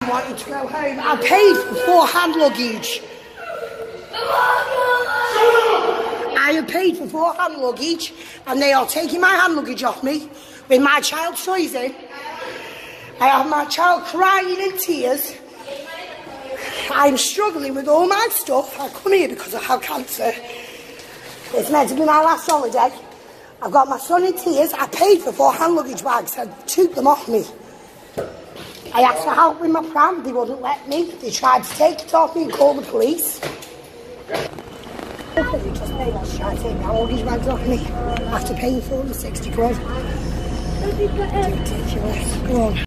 wanted to go home. I paid for 4 hand luggage. I have paid for 4 hand luggage, and they are taking my hand luggage off me with my child's toys in. I have my child crying in tears. I'm struggling with all my stuff. I come here because I have cancer. It's meant to be my last holiday. I've got my son in tears. I paid for 4 hand luggage bags and took them off me. I asked for help with my pram. They wouldn't let me. They tried to take it off me and call the police. They just paid us trying to take my luggage bags off me after paying for them 60 quid. Ridiculous. Go on.